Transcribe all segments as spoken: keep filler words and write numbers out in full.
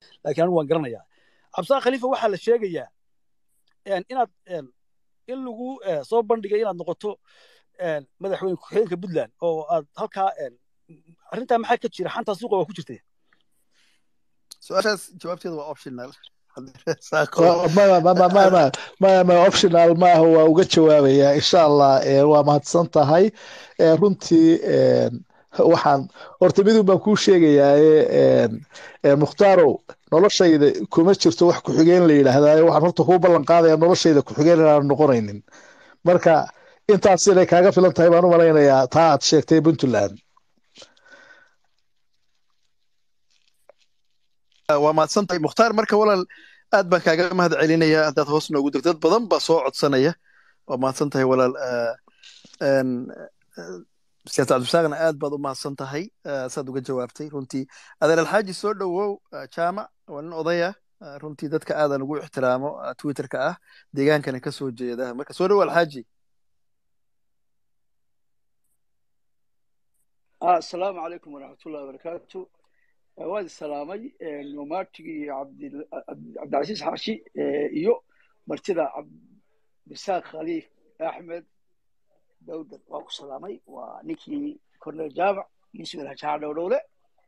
laakiin anigu waan garanayaa cabsaa khaliifa waxaa la sheegayaa inaad in lagu soo bandhigay inaad noqoto madaxweyne ku-xigeenka puntland oo aad halkaa arrintaa maxaa ka jira xanta suuqa waa ku jirtay su-aashaas jawaabteedu waa optional ما ما ما ما ما ما ما optional ما هو uga jawaabaya insha Allah waa mahadsan tahay runtii waxaan horta mid baan ku sheegayaa ee Mukhtaaro noloshayda kuma jirto wax ku xigeen la yiraahdaa waxaan horta ku ballan qaadayaa noloshayda ku xigeen inaan noqonaynin marka intaas inay kaaga filan tahay baan u malaynayaa taa aad sheegtay Puntland waa mahadsan tahay Mukhtaar marka walaal aad baan kaaga mahad celinayaa haddaad hoos noogu dirto dad badan baa soo codsanaya waa mahadsan tahay walaal een siyaasad cabdisaaqna aad baad u mahadsan tahay saad uga jawaabtay runtii adeer alxaaji soo dhawow jaamac waa nin odaya runtii dadka aadan ugu ixtiraamo twitterka ah deegaankana ka soo jeeda marka soo dhawow alxaaji السلام عليكم ورحمة الله وبركاته. واد السلامي نوماتي عبد عبد العزيز حاشي يو مرتضى عبد الرزاق خليف أحمد داود واقو سلامي ونيكي كورنيل جامع يسوي لها شعر دولة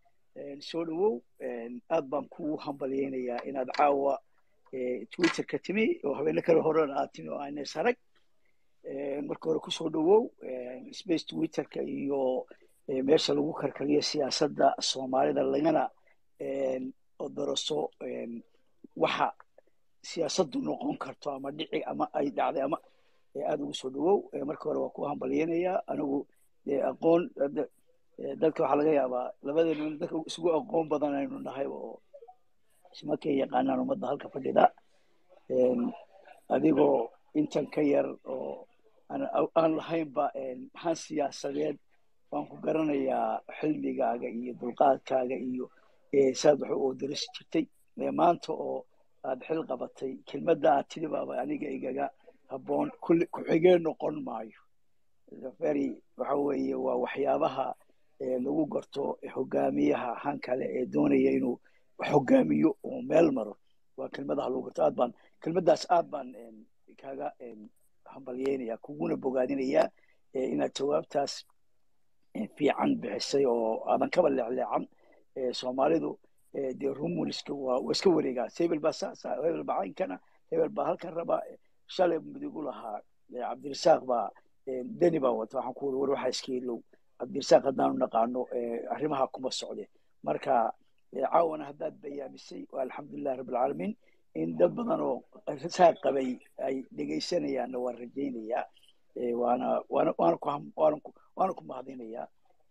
سولو أدبان كو همبلين يا إن أدعوا تويتر كتمي وهبنا كره هران آتينو أنا سرق مركورو كسولو سبيس تويتر كيو meesha lagu karkariyo siyaasadda Soomaalida lagana een odoroso een waxa siyaasaddu noqon karto ama dhici ama ay dhacday ama aad ugu soo dhawow marka hore waa ku hambalyeynaya anigu aqoon dadka waxa laga yaabaa labadeena dadka isugu aqoon badan aynu nahay oo isma yaqaanaan ummadda halka fadhida een adigoo intan ka yar oo aan lahayn ba een maxaa siyaasadeed waan ku garanayaa xilmigaaga iyo dulqaadkaaga iyo saad wax oo daris jirtay maanta oo aad xil qabatay kelmadda aad tiri baaba aniga igaga habboon kulli ku xigeen noqon maayo very waxa weeye waa waxyaabaha lagu garto hogaamiyaha han kale ee doonaya inuu hogaamiyo oo meel maro waa kelmadaha lagu garto aad baan kelmaddaas aad baan kaaga hambalyeynaya kuguna bogaadinaya inaad jawaabtaas fiican bixisay oo aadan kaba leecleecan Soomaalidu dee rumuniska waa iska wareegaa hebel baa saasa hebel baa caynkana hebel baa halkan raba shalay midigu lahaa Cabdirasaaq baa deni baa wata waxaan ku war waxa iska ilow Cabdirasaaq haddaanu naqaano arrimaha kuma socde marka caawana haddaad bayaamisay waa alxamdulilah rabbil caalamiin in dad badan oo rasaaq qabay ay dhegaysanayaan waa rajaynayaa waana waana waana ku waana ku waana ku mahadinayaa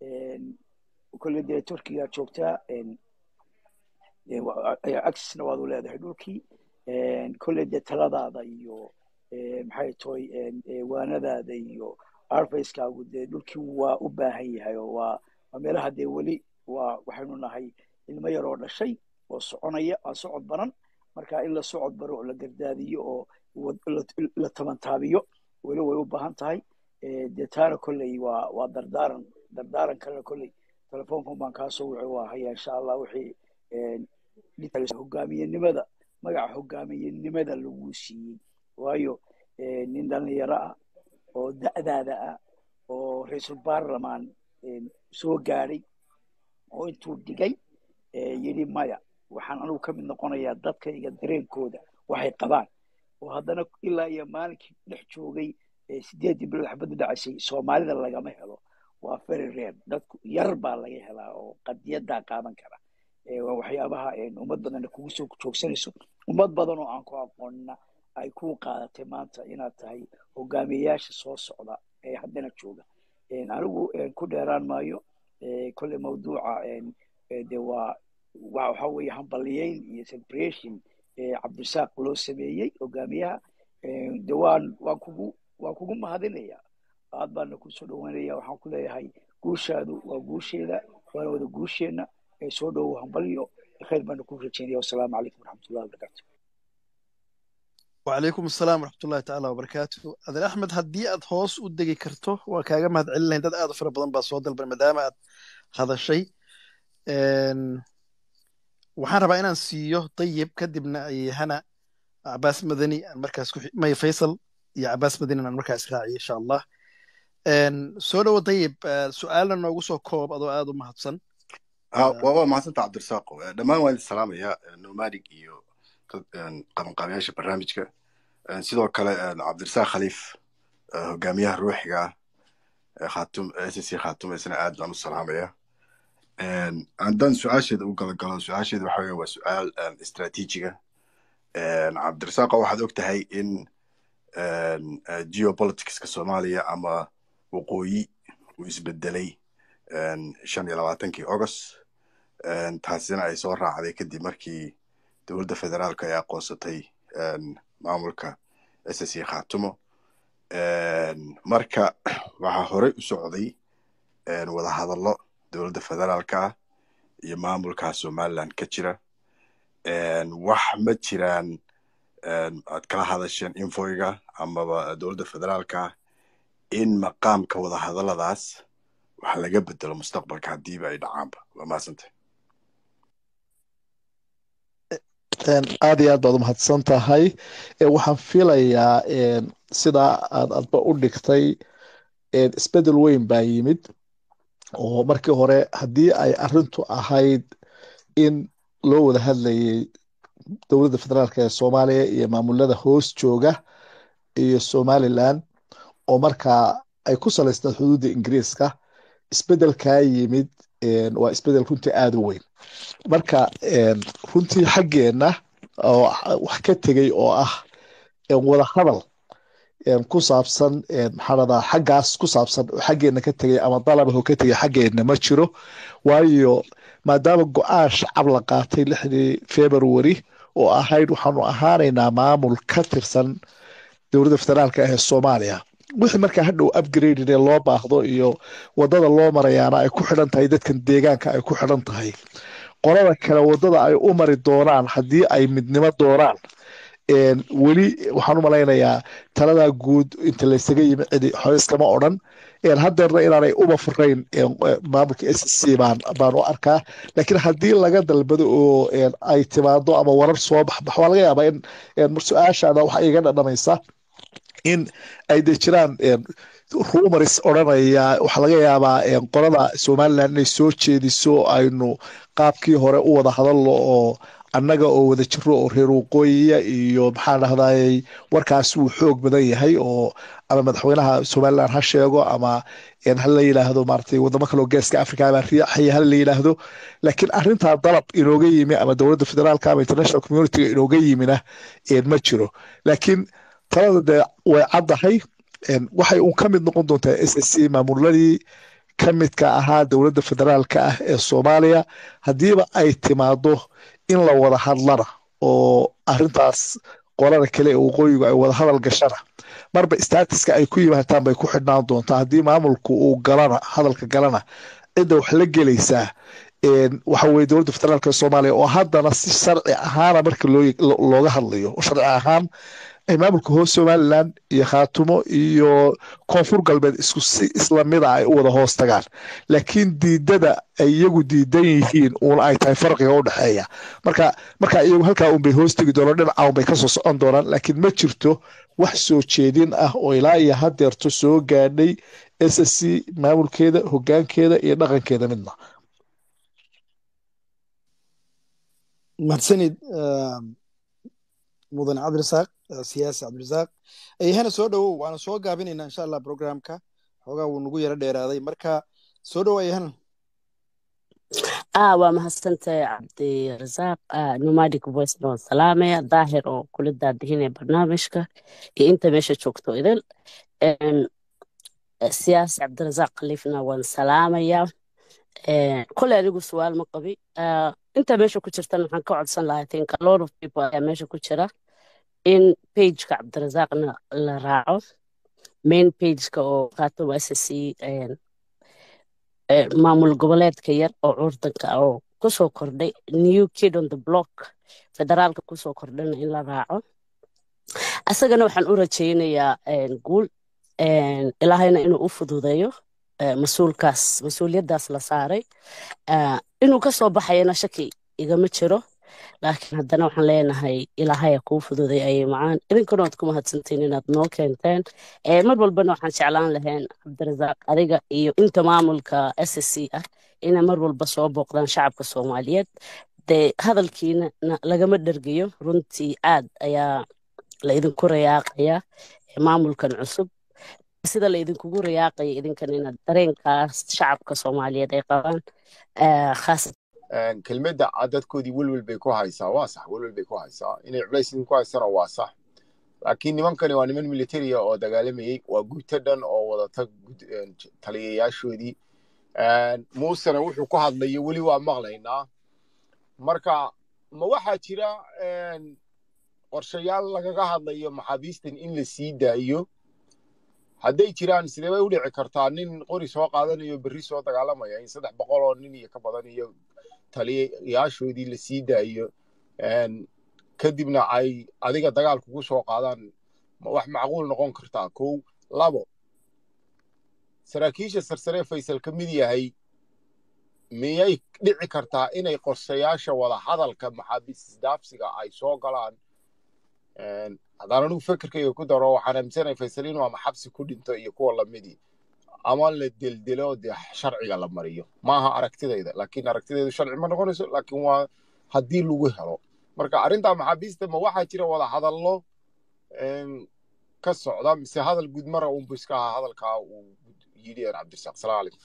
kulli dee Turkiga joogtaa accessna waad u leedahay dhulkii kulli dee taladaada iyo maxay tahay waanadaada iyo arfayskaagu dee dhulkii waa u baahan yahay oo waa meelaha dee weli waa waxaynu nahay ilmo yar oo dhashay oo soconaya aan socod baran marka in la socod baro oo la gardaadiyo oo la tamantaabiyo weli way u baahan tahay dee taana kolley waa waa dardaaran dardaaran kalena kolley telefoonkan baan kaa soo wixi waa haya insha allah wixii hogaamiyenimada magaca hogaamiyenimada lagu siiyey waayo nin dhalinyaro ah oo da'daada ah oo ra-iisul baarlamaan soo gaadhay oo intuu dhigay yidhi maya waxaan anugu ka mid noqonayaa dadkayga dareenkooda waxay qabaan oo haddana ilaa iyo maalinkii dhex joogay sideedii bilood xabaddu dhacaysay Soomaalida lagama helo waa very rare dadku yar baa laga helaa oo qadiyadda qaadan kara waa waxyaabaha ummad badan kugu soo joogsanayso ummad badan oo aan ku aqoonna ay ku qaadatay maanta inaad tahay hogaamiyayaasha soo socda ee haddana jooga anigu ku dheeraan maayo kolley mawduuca de waa waxa weeye hambalyeyn iyo celebration Cabdirasaaq loo sameeyey hogaamiyaha de waan waan kugu waan kugu mahadinayaa aad baan ku soo dhawaanaya waxaan ku leeyahay guushaadu waa guusheeda waana wada guusheena ee soo dhawo hambalyo khayr baan ku rajaynaya wassalaamu calaykum waraxmatullahi wabarakaatu وعليكم السلام ورحمة الله تعالى وبركاته أذن أحمد هدي أد هوس ودقي كرتو وكاجا مهد علين داد أد فرق بدن بصوت البرمدامة هذا الشيء waxaan rabaa inaan siiyo dayib kadibna ay hana cabaas madani aan markaas ku may faysal iyo cabaas madani aan markaas raaciyo insha allah soo dhawo dayib su-aalna noogu soo koob adoo aad u mahadsan waa mahadsanta cabdirasaaq dhammaan waan salaamayaa nomadic iyo qabanqaabayaasha barnaamijka sidoo kale cabdirasaaq khaliif hogaamiyaha ruuxiga ah khaatum s c khaatum isna aad baan u salaamayaa haddaan su-aasheeda u galagalo su-aasheeda waxa weeye waa su-aal istaraatiijiga cabdirasaaq waxaad og tahay in geopoliticska soomaaliya ama waqooyi uu isbedelay shan iyo labaatankii august taasina ay soo raacday kadib markii dowladda federaalka ay aqoonsatay maamulka s c khaatumo marka waxaa horey u socday wadahadallo dowladda federaalka ah iyo maamulka somaliland ka jira wax ma jiraan aad kala hadasheen infoyga amaba dowladda federaalka in maqaamka wadahadalladaas wax laga bedelo mustaqbalka haddiiba ay dhacaanba waa mahadsantay aad iyo aad baad u mahadsan tahay waxaan filayaa sidaa aad adba u dhigtay isbedel weyn baa yimid oo markii hore haddii ay arintu ahayd in loo wada hadlayay dowladda federaalka ee soomaaliya iyo maamulada hoos jooga iyo somaliland oo markaa ay ku salaystaan xuduudda ingiriiska isbedelkaa yimid waa isbedel runtii aad u weyn marka runtii xaggeenna oo wax ka tegey oo ah wada hadal ku saabsan maxaa radaa xaggaas ku saabsan oo xaggeenna ka tegey ama dalabaho ka tegey xaggeenna ma jiro waayo maadaama go-aan shacab la qaatay lixdii february oo ahayd waxaanu ahaanaynaa maamul ka tirsan dowladda federaalka ah ee soomaaliya wixii markaa hadhow upgraded ee loo baahdo iyo wadada loo marayaana ay ku xidhan tahay dadkan deegaanka ay ku xidhan tahay qolada kale wadada ay u mari doonaan haddii ay midnimo doonaan weli waxaan u malaynayaa taladaa guud inta laysaga yimi cidi xoyskama odhan haddeerna inaanay uba furayn maamulka s c baan baan u arkaa laakiin haddii laga dalbado oo ay timaado ama warar soo baxbax waa laga yaabaa in su-aashaada waxa iga dhadhamaysa in ay de jiraan rumors odhanaya waxaa laga yaabaa qolada somaliland inay soo jeediso aynu qaabkii hore u wada hadallo oo annaga oo wada jiro oo reer waqooyiya iyo maxaa dhahday warkaas wuu xoog badan yahay oo ama madaxweynaha somaliland ha sheego ama ha la yidhaahdo maaragtay wadamo kaloo geeska africa ama riixaya ha la yidhaahdo laakiin arrintaa dalab inooga yimi ama dowladda federaalka ama international communityga inooga yimina ma jiro laakiin talada dee way caddahay waxay uun ka mid noqon doontaa s s c maamuladii ka midka ahaa dowladda federaalka ah ee soomaaliya haddiiba ay timaado in la wada hadlana oo arintaas qolada kale ee waqooyigu ay wada hadal gashana marba statuska ay ku yimaadaan bay ku xidhnaan doontaa haddii maamulku uu galana hadalka galana cidda wax la gelaysaa waxa weye dowladda federaalka ee soomaaliya oo haddana si sharci ahaana marka looga hadlayo sharci ahaan ay maamulka hoos somaliland iyo khaatumo iyo koonfur galbeed isku si islamida ay u wada hoos tagaan laakiin diidada ay iyagu diidan yihiin uuna ay tahay farqiga u dhexeeya marka marka iyagu halkaa unbay hoos tegi doonaan dhinaca unbay kasoo socon doonaan laakiin ma jirto wax soo jeedin ah oo ilaa iyo hadeerto soo gaadhay s s c maamulkeeda hogaankeeda iyo dhaqankeeda midna mahadsanid mudane cabdirasaaq siyaasi cabdirasaaq ayahana soo dhowow waana soo gaabinaynaa insha allah programka xoogaa wuu nagu yaro dheeraaday marka soo dhowow ayahana ah waa mahadsantahay cabdirasaaq nomadic voice noo salaamaya daahir oo kula daadihinaya barnaamijka iyo inta meesha joogto idil siyaasi cabdirasaaq khaliifna waan salaamaya kole anigu su-aal ma qabi inta meesha ku jirtan waxaan ka codsan lahaa think a lot of people ayaa meesha ku jira in pageka cabdirasaaqna la raaco main pageka oo khaatumo s s c maamul goboleedka yar oo curdanka oo kusoo kordhay new kid on the block federaalka kusoo kordhana in la raaco asagana waxaan u rajaynayaa guul ilaahayna inuu u fududeeyo mas-uulkaas mas-uuliyaddaas la saaray inuu kasoo baxayana shaki igama jiro laakiin haddana waxaan leenahay ilaahaya kuu fududay ayay macaan idinkuna waad ku mahadsantiin inaad noo keenteen mar walbana waxaan jeclaan lahayn cabdirasaaq adiga iyo inta maamulka s s c ah inay mar walba soo booqdaan shacabka soomaaliyeed dee hadalkiina lagama dhergayo runtii aad ayaa la idinku rayaaqaya maamulkan cusub sida la idinkugu rayaaqaya idinkan inaad dareenkaas shacabka soomaaliyeed ay qabaan khaasatan kelmadda dadkoodii welwel bay ku haysaa waa sax welwel bay ku haysaa inay culays idinku haysana waa sax laakiin nimankani waa niman militariya oo dagaalamayey waa guuto dhan oo wadata taliyayaashoodii muusena wuxuu ku hadlayo weli waa maqlaynaa marka ma waxaa jira qorshayaal lagaga hadlayo maxaabiistan in la sii daayo hadday jiraan sidee bay u dhici kartaa nin qori soo qaadanayo berri soo dagaalamaya in saddex boqol oo nin iyo ka badan iyo taliyayaashoodii la sii daayo kadibna ay adiga dagaal kugu soo qaadaan wax macquul noqon kartaa kow labo saraakiisha sarsare faysal ka mid yahay miyay dhici kartaa inay qorshayaasha wada hadalka maxaabiis isdaafsiga ay soo galaan haddaan anigu fekerkayga ku daro waxaan aaminsanay faysal inuu ama xabsi ku dhinto iyo kuwa lamidii ama la deldelo dee sharciga la mariyo maaha aragtidayda laakiin aragtidaydu sharci ma noqonayso laakiin waa haddii lagu helo marka arrintaa maxaabiista ma waxaa jira wada hadallo ka socda mise hadal gudmara uunbu iska ahaa hadalkaa uu yidhi cabdirasaaq salaamu calaykum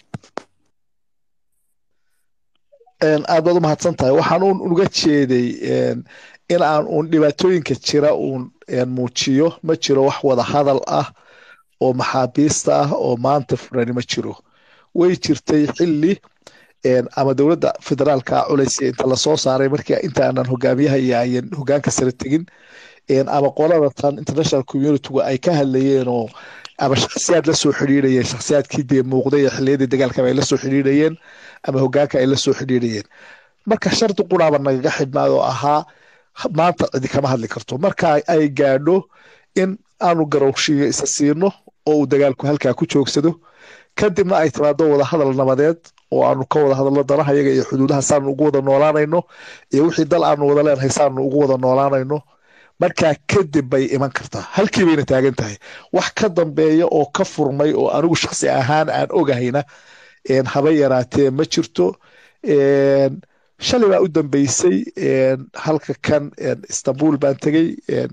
aad baad u mahadsan tahay waxaan uun uga jeeday in aan uun dhibaatooyinka jira uun muujiyo ma jiro wax wada hadal ah oo maxaabiista ah oo maanta furani ma jiro way jirtay xilli ama dowladda federaalka culaysya inta lasoo saaray markii inta aanan hogaamiyaha iyo ayan hogaanka sare tegin ama qolada tan international communitygu ay ka hadlayeen oo ama shakhsiyaad la soo xidhiidhayeen shakhsiyaadkii dee muuqday xilliyadii dagaalkaba ay la soo xidhiidhayeen ama hogaanka ay la soo xidhiidhayeen marka shardi quraaba nagaga xidhnaad oo ahaa maanta cidi kama hadli karto marka ay gaadho in aanu garowshiyo isa siino oo uu dagaalku halkaa ku joogsado kadibna ay timaado wada hadal nabadeed oo aanu ka wada hadalno danaha yaga iyo xuduudaha saanu ugu wada noolaanayno iyo wixii dal aanu wada leenahay saanu ugu wada noolaanayno markaa kadib bay iman kartaa halkii bayna taagan tahay wax ka dambeeya oo ka furmay oo anigu shakhsi ahaan aan ogahayna haba yaraatee ma jirto shalay baa u dambeysay halka kan istanbul baan tegey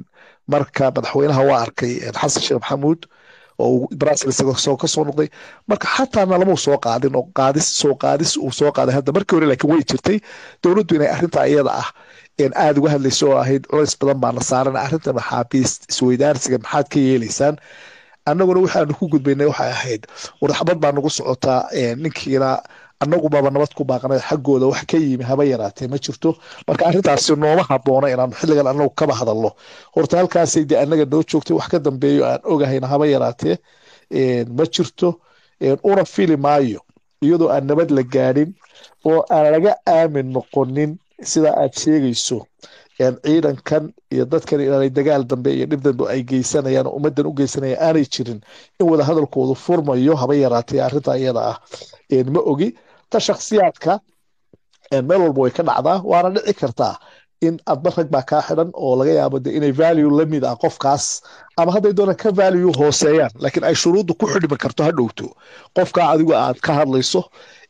marka madaxweynaha waa arkay xasan sheekh maxamuud oo Brussels soo ka soo noqday marka xataa nalama soo qaadin oo qaadis soo qaadis uu soo qaaday hadda markii hore laakiin way jirtay dowladdu inay arrinta iyada ah in aad uga hadlayso oo ahayd culays badan baa la saaran arrinta maxaabiist isweydaarsiga maxaad ka yeelaysaan annaguna waxaanu ku gudbaynay waxay ahayd warxabad baa nagu socotaa ninkiina annagu baba nabad ku baaqnay xaggooda wax ka yimi haba yaraatee ma jirto marka arrintaasi nooma habboona inaan xilligan annagu kaba hadalno horta halkaasay dee annaga noo joogtay wax ka dambeeyo aan ogahayna haba yaraatee ma jirto una fili maayo iyadoo aan nabad la gaadhin oo aan laga aamin noqonin sida aad sheegayso ciidankan iyo dadkan inaanay dagaal dambe iyo dhib dambe ay geysanayaan oo ummaddan u geysanayaan aanay jirin in wada hadalkoodu furmayo haba yaraatee arrinta iyada ah ma ogi ta shakhsiyaadka meel walba way ka dhacdaa waana dhici kartaa in adba rag baa kaa xidhan oo laga yaabo de inay value la mid ah qofkaas ama hadday doonaan ka value hooseeyaan laakiin ay shuruuddu ku xidhmi karto ha dhowto qofkaa adigu aad ka hadlayso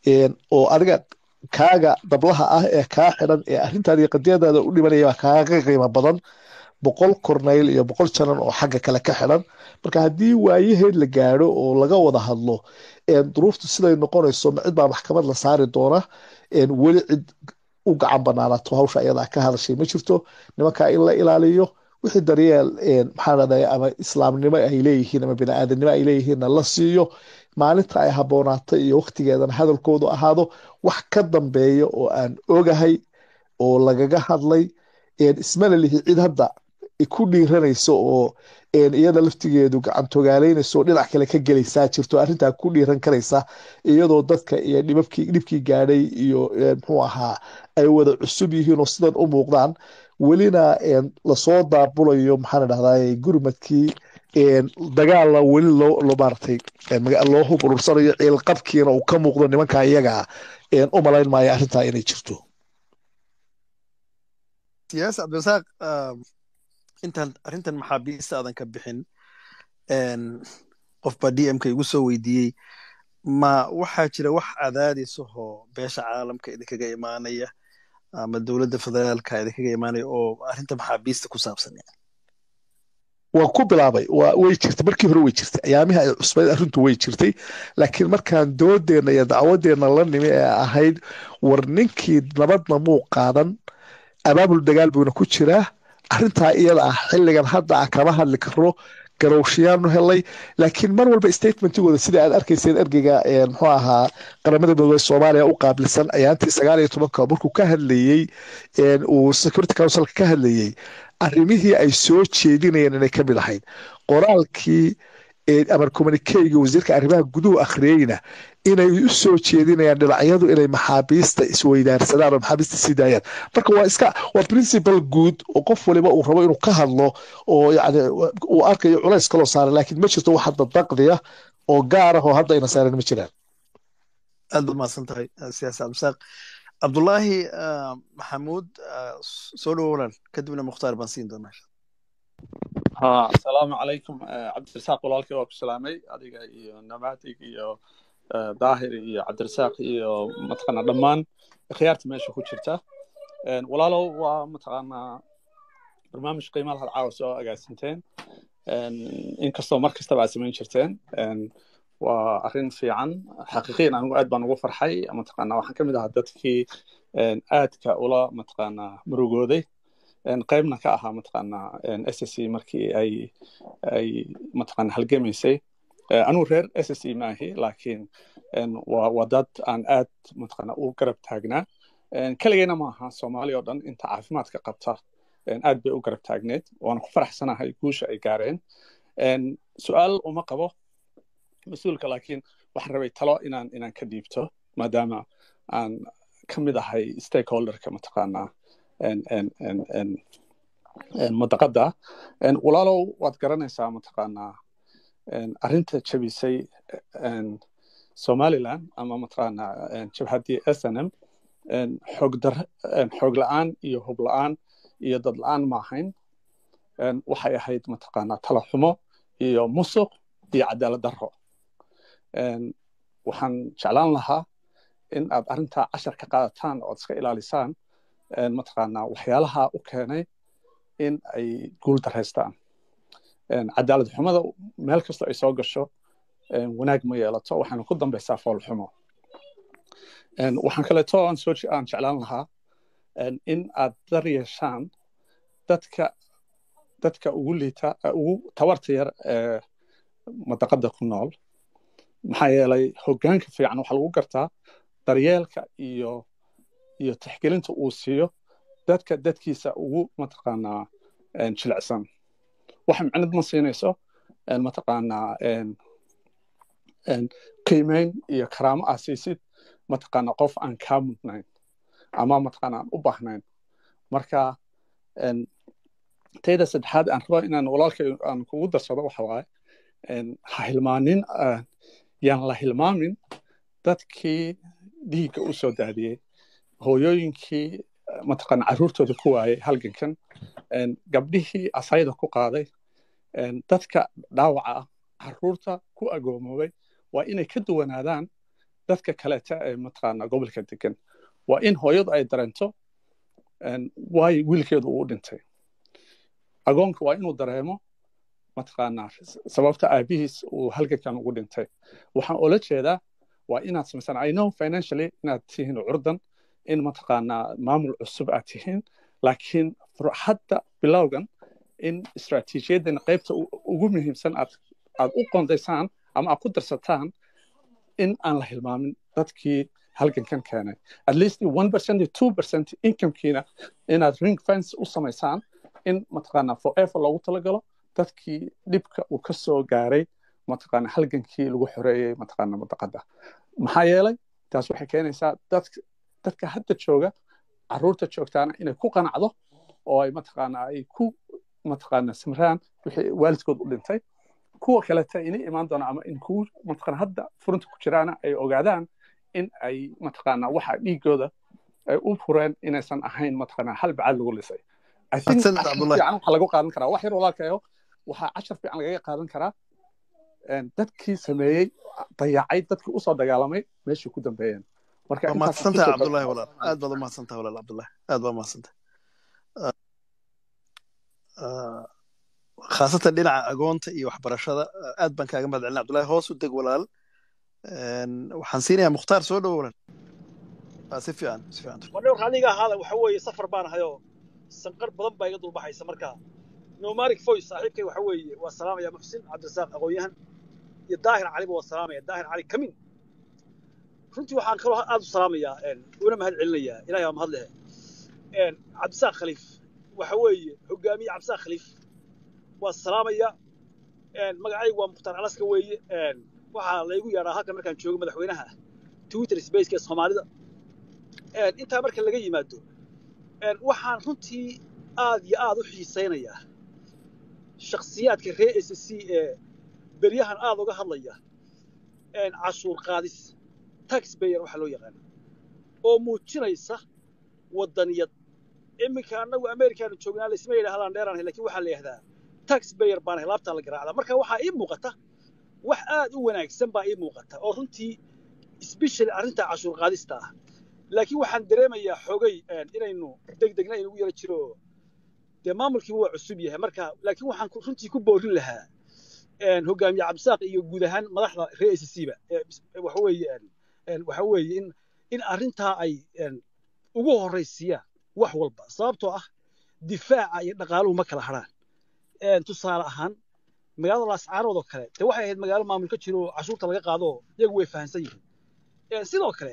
oo adiga kaaga dablaha ah ee kaa xidhan ee arrintaada iyo qadiyadaada u dhimanaya baa kaaga qiimo badan boqol kornayl iyo boqol janan oo xagga kale ka xidhan marka haddii waayaheed la gaadho oo laga wada hadlo duruuftu siday noqonayso ma cid baa maxkamad la saari doona weli cid u gacan banaanato hawsha ayadaa ka hadashay ma jirto nimankaa in la ilaaliyo wixii daryeel maxaa dhahday ama islaamnimo ay leeyihiin ama bini'aadanimo ay leeyihiinna la siiyo maalinta ay haboonaatay iyo waktigeedana hadalkoodu ahaado wax ka dambeeya oo aan ogahay oo lagaga hadlay ismana lihi cid hadda ku dhiiranayso oo iyada laftigeedu gacantogaalaynayso dhinac kale ka gelaysaa jirto arrintaa ku dhiiran karaysa iyadoo dadka iyo dhibabkii dhibkii gaadhay iyo muxuu ahaa ay wada cusub yihiin oo sidan u muuqdaan welina lasoo daabulayo maxaan dhahdaa gurmadkii dagaalna weli loo maaragtay loo hub urursanayo ciilqabkiina uu ka muuqdo nimanka iyaga u malayn maayo arrintaa inay jirto siyaasi cabdirasaaq intaan arrintan maxaabiista aadan ka bixin qof baa d m ka igu soo weydiiyey ma waxaa jira wax cadaadis ahoo beesha caalamka idinkaga imaanaya ama dowladda federaalka idinkaga imaanaya oo arrinta maxaabiista ku saabsan waa ku bilaabay way jirtay markii hore way jirtay ayaamihii ay cusbayd arrintu way jirtay laakiin markaan doodeenna iyo dacwadeenna la nimi ee ahayd war ninkii nabadna muu qaadan abaabul dagaal buuna ku jiraa arrintaa iyada ah xilligan hadda ah kama hadli karo garowshiyaanu helay laakiin mar walba statementigooda sida aad arkayseen ergeyga muxuu ahaa qaramada midoobey soomaaliya u qaabilsan ayaantii sagaal iyo tobanka markuu ka hadlayey uu security councilka ka hadlayey arrimihii ay soo jeedinayeen inay ka mid ahayd qoraalkii amar communikeyga wasiirka arrimaha guduhu akhriyeyna inay u soo jeedinayaan dhinacyadu inay maxaabiista isweydaarsadaan oo maxaabiista sii daayaan marka waa iska waa principal guud oo qof waliba uu rabo inuu ka hadlo oo yani uu arkayo culays kaloo saaran laakiin ma jirto wax hadda daqdiya oo gaar ah oo hadda ayna saaran ma jiraan aad baad mahadsan tahay siyaasi cabdisaaq cabdullaahi maxamuud soo dhowo walaal kadibna mukhtaar baan siin doonaa ها السلام عليكم عبد الرزاق walaalkay waa ku salaamay adiga iyo namadig iyo daahir iyo cabd الرزاق iyo mataqana dhamaan khiyaarta meesha ku jirta een walaalow waa mataqana barnaamij qiimo leh caawa soo agaasinteen een inkastoo mar kasta aad samayn jirteen een waa arrin fiican xaqiiqiyan anigu aad baan ugu farxay mataqana waxaan kamid ahaa dadkii een aadka ula mataqana murugooday een qaybna ka ahaa mataqana een S S C markii ay ay mataqana halgamaysay anu reer S S C maahi laakiin een waa wadad aan aad mataqana u garab taagnaa een kaligeena ma aha Soomaaliya oo dhan inta caafimaadka qabta een aad bay u garab taagneed waan ku faraxsanahay guusha ay gaareen een su'aal uma qabo mas'uulka laakiin waxaan rabay talo inaan inaan ka dhiibto maadaama aan kamid ahay stakeholderka mataqana en en en en en madaqada en walaalow waad garanaysaa mataqana en arinta jabisay en Somaliland ama mataqana en jabhadii S N M en xog dar en xog la'aan iyo hub la'aan iyo dad la'aan ma ahayn en waxay ahayd mataqana talo xumo iyo musuq iyo cadaalad darro en waxaan jeclaan lahaa in aad arinta cashar ka qaadataan oo iska ilaalisaan een mataqana waxyaalaha u keenay in ay guul dareystaan een cadaalad xumada meel kasta ay soo gasho een wanaag ma yeelato waxaan ku dambaysaa fool xumo een waxaan kale too aan soo aan jeclaan lahaa een in aad dar yeeshaan dadka dadka ugu liita ugu tawarta yar ee madaqada ku nool maxaa yeelay hoggaanka fiican waxa lagu gartaa daryeelka iyo iyo tixgelinta uu siiyo dadka dadkiisa ugu mataqana een jilicsan waxa macnad ma siinayso een mataqana een een qiimeyn iyo karaamo asiisid mataqana qof aan ka mudnayn ama mataqana u baahnayn marka een teeda saddexaad aan rabo inaan walaalkay aan kugu darsado waxa waaye een ha hilmaanin yaan la hilmaamin dadkii dhiigga u soo daadiyey hooyooyinkii mataqana caruurtooda ku waayay halgankan een gabdhihii asayda ku qaaday een dadka dhaawaca ah caruurta ku agoomoobay waa inay ka duwanaadaan dadka kaleeta ee mataqana gobolka degan waa in hooyadu ay dareento een waay wiilkeedu uu dhintay agoonka waa inuu dareemo mataqana sababta aabihiis uu halgankan ugu dhintay waxaan ula jeedaa waa inaad samaysan I know financially inaad tihiin curdan in mataqana maamul cusub aad tihiin laakiin hadda bilowgan in istaraatiijiyadan qaybta ugu muhiimsan aad aad u qoondaysaan ama aad ku darsataan in aan la hilmaamin dadkii halgankan keenay at least one percent two percent incomekiina inaad ring fence u samaysaan in mataqana forever loogu talagalo dadkii dhibka uu ka soo gaaray mataqana halgankii lagu xoreeyay mataqana madaqada maxaa yeelay taas waxay keenaysaa dadka dadka hadda jooga caruurta joogtaana inay ku qanacdo oo ay mataqana ay ku mataqana samraan wixii waalidkood u dhintay kuwa kale ta inay imaan doona ama in ku mataqana hadda furunta ku jiraana ay ogaadaan in ay mataqana waxa dhiigooda ay u fureen inaysan ahayn mataqana hal bacad lagu lisay I think mahadsanid cashar cabdullahi fiican waxaa lagu qaadan karaa wax yar walaalkayo waxaa cashar fiican lagaga qaadan karaa dadkii sameeyey dayacay dadkii usoo dagaalamay meeshii ku dambeeyeen marka waa intaas mahadsantahay cabdullahi walaal aad baad u mahadsantahay walaal cabdullahi aad baa mahadsantahay khaasatan dhinaca agoonta iyo waxbarashada aad baan kaaga mahad celinay cabdullahi hoos u deg walaal waxaan siinayaa mukhtaar soo dhowo walaal si fiican si fiican wadhowr aniga ahaada waxa weeye safar baan ahayoo sanqar badan baa iga dulbaxaysa markaa nomadic voice saaxiibkay waxa weeye waa salaamaya muxsin cabdirasaaq aqoonyahan iyo daahir caliba waa salaamaya daahir cali kamin runtii waxaan kaloo aad u salaamayaa una mahad celinayaa ilaahay waa mahad lehe cabdisaaq khaliif waxa weeye hogaamiye cabdisaaq khaliif waa salaamaya magacaygu waa mukhtaar alaska weeye waxaa laygu yeedhaa halkan markaan joogo madaxweynaha twitter spaceka ee soomaalida intaa marka laga yimaado waxaan runtii aad iyo aad u xiisaynayaa shakhsiyaadka reer s c ee beryahan aad uga hadlaya cashuur qaadis taxpayer waxaa loo yaqaana oo muujinaysa waddaniyad iminka annagu amerikaanu joognaa laysma yidhahdaan dheeraanahay lakiin waxaa la yidhahdaa taxpayer baanahay laabtaa la garaacdaa marka waxaa ii muuqata wax aad u wanaagsan baa ii muuqata oo runtii especially arrinta cashuur qaadista ah laakiin waxaan dareemayaa xogay inaynu degdegna inugu yara jiro dee maamulkiiba waa cusub yahay marka laakiin waxaan runtii ku boorin lahaa hogaamiye cabdisaaq iyo guud ahaan madaxda reer s c ba waxa weeye waxa weeye in in arrintaa ay ugu horraysiiyaan wax walba sababtoo ah difaaca iyo dhaqaaluhu ma kala hadhaan tusaale ahaan magaalada laascaanood oo kale dee waxay ahayd magaalo maamul ka jiro oo cashuurta laga qaado oo iyagu way fahansan yihiin sidoo kale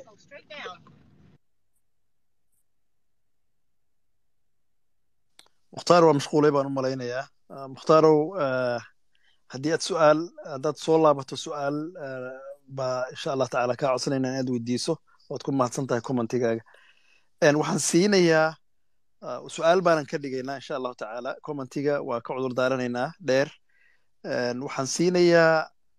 mukhtaar waa mashquulay baan u malaynayaa mukhtaarow haddii aad su'aal haddaad soo laabato su'aal baa insha allah tacaala kaa codsanayna inaad weydiiso waad ku mahadsan tahay commentigaaga waxaan siinayaa su'aal baanan ka dhigaynaa insha allahu tacaala commentiga waa ka cudur daaranaynaa dheer waxaan siinayaa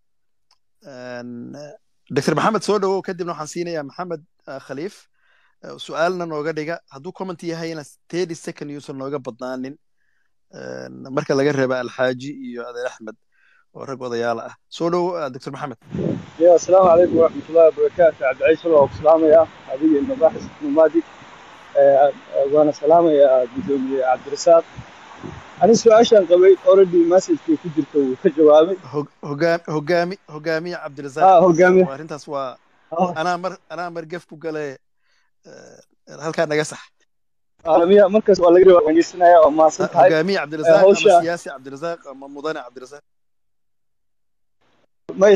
doctor maxamed soo dhowow kadibna waxaan siinayaa maxamed khaliif su'aalna nooga dhiga hadduu comment yahayna thirty second yuusan nooga badnaanin marka laga reeba alxaaji iyo adeer axmed oo rag odayaala ah soo dhow doctor maxamed ya asalaamu calaykum waraxmatullahi wabarakaatu cabdicaiis waa ku salaamaya adiga iyo mabaaxis nomadic waana salaamaya gudoomiye cabdirasaaq ani su-aashaan qabay already messagekii ku jirta wuu ka jawaabay hogaami hogaamiye cabdirasaaq hogaamiye arrintaas waa anaa mar anaa mar gef ku gale halkaa naga sax miya markaas waa laga rabaa dhegeysanaya oo maasan tahay hogaamiye cabdirasaaq ama siyaasi cabdirasaaq ama mudane cabdirasaaq may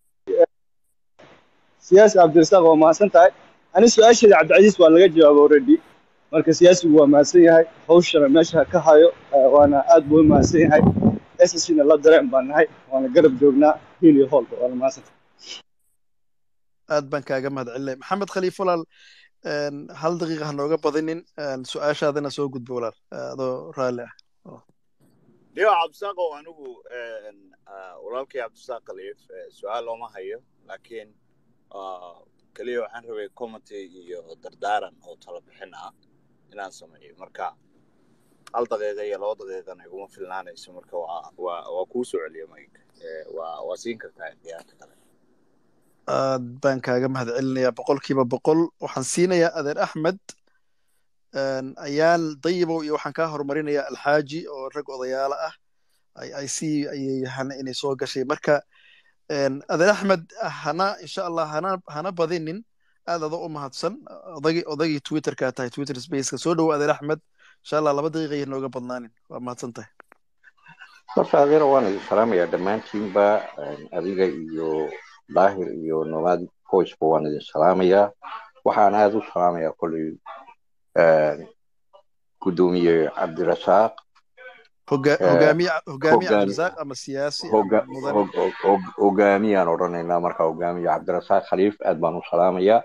siyaasi cabdirasaaq waa maasan tahay ani su-aasheeda cabdicasiis waa laga jawaabay already marka siyaasigu waa mahadsan yahay hawshana meesha ka hayo waana aad buu u mahadsan yahay s c na la dareen baan nahay waana garab joognaa hiil iyo hoolba waana mahadsan tahay aad baan kaaga mahad celinay maxamed khaliif walaal hal daqiiqa ha nooga badinin su-aashaadana soo gudbo walaal adoo raalli ah dhigo cabdisaaqow anigu walaalkii cabdisaaq khaliif su-aal looma hayo laakiin keliya waxaan rabay commenty iyo dardaaran oo talo bixin ah inaan sameeyo marka hal daqiiqa iyo laba daqiiqana iguma filnaanayso marka waa waa waa kuu soo celiya mayg waa waa siin kartaa ikhtiyaarka kale aad baan kaaga mahad celinayaa boqolkiiba boqol waxaan siinayaa adeer axmed ayaal dayibow iyo waxaan kaa horumarinayaa alxaaji oo rag odayaala ah ay sii ayay hana inay soo gashay marka adeer axmed hana insha allah hana hana badinin aad adoo u mahadsan odagii odagii twitterka tahay twitter spaceka soo dhowo adeer axmed insha allah laba daqiiqa iyo nooga badnaanin waa mahadsan tahay marka adeer waan idin salaamayaa dhammaantiinba adiga iyo daahir iyo nomad voiceba waan idin salaamayaa waxaan aad u salaamayaa kolley gudoomiye cabdirasaaq hogaamiye hogaamiye cabdirasaaq ama siyaasi hogaamiyaan odhanaynaa marka hogaamiye cabdirasaaq khaliif aad baan u salaamayaa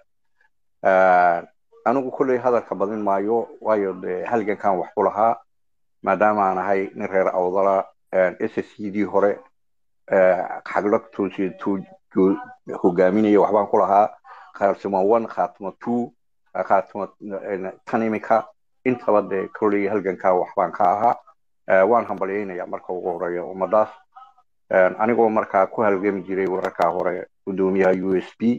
anigu kolley hadalka badin maayo waayo de halgankan wax ku lahaa maadaama aan ahay nin reer awdala s s c dii hore xagla hogaaminaya waxbaan ku lahaa khaatimo one khaatimo two khaatimo tan imika intaba dee kolley halgankaa waxbaan ka ahaa waan hambalyaynayaa marka ugu horeeya ummadaas anigoo markaa ku halgami jiray wararkaa hore gudoomiyaha u s b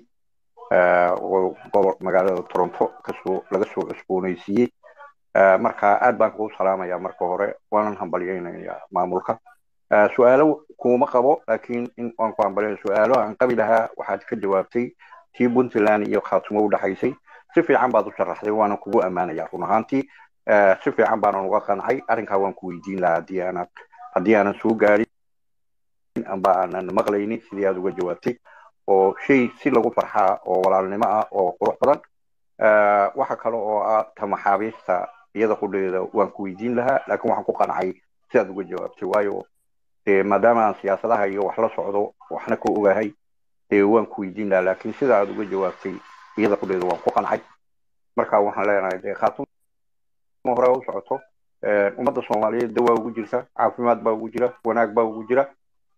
oo gobol magaalada toronto kasoo laga soo cusboonaysiiyey marka aad baan kugu salaamayaa marka hore waanan hambalyaynayaa maamulka su-aalo kuma qabo laakiin in aan ku hambalyayo su-aalo aan qabi lahaa waxaad ka jawaabtay tii puntland iyo khaatumo u dhaxaysay si fiican baad u sharaxday waanan kugu ammaanayaa run ahaantii si fiican baanan uga qancay arrinkaa waan ku weydiin lahaa haddii aanad haddii aanan soo gaarin amba aanan maqlaynin sidii aad uga jawaabtay oo shay si lagu farxaa oo walaalnimo ah oo qurux badan waxa kale oo ah tamaxaabiista iyada qudheeda waan ku weydiin lahaa laakiin waxaan ku qancay si aad uga jawaabtay waayo maadaama aan siyaasadaha iyo wax la socdo waxna ka ogahay dee waan ku weydiin lahaa laakiin sida aad uga jawaabtay iyada qudheeda waan ku qancay marka waxaan leenahay dee khaatumo hore u socoto ummadda soomaaliyeed dawaa ugu jirta caafimaad baa ugu jira wanaag baa ugu jira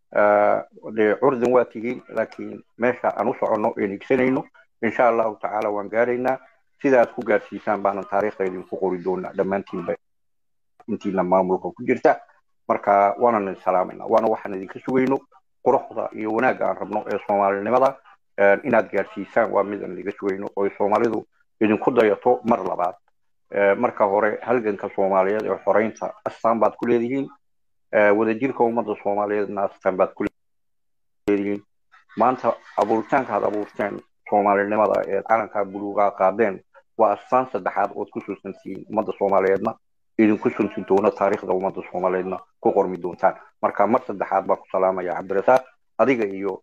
dee curdan waa tihiin laakiin meesha aan u soconno een higsanayno insha allahu tacaala waan gaaraynaa sida aad ku gaarsiisaan baanan taariikhda idinku qori doonaa dhammaantiinba intiina maamulka ku jirta marka waanan idin salaamaynaa waana waxaan idinka sugayno quruxda iyo wanaagga aan rabno ee soomaalinimada inaad gaarsiisaan waa mid aan idinka sugayno oo soomaalidu idinku dayato mar labaad marka hore halganka soomaaliyeed ee xoreynta astaan baad ku leedihiin wadajirka ummadda soomaaliyeedna astaan baad ku leedihiin maanta abuuritaanka aad abuurteen soomaalinimada ee calanka buluuga qaadeen waa astaan saddexaad ood ku suusantihiin ummadda soomaaliyeedna idinku sunti doona taariikhda ummadda soomaaliyeedna ku qormi doontaan marka mar saddexaad baan ku salaamaya cabdirasaaq adiga iyo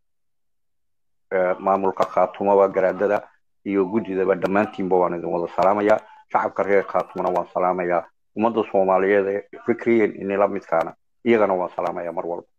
maamulka khaatumaba garaadada iyo guddidaba dhammaantiinba waan idin wada salaamayaa shacabka reer khaatumana waan salaamayaa ummadda soomaaliyeed ee fikriyen inila midkaana iyagana waan salaamayaa mar walba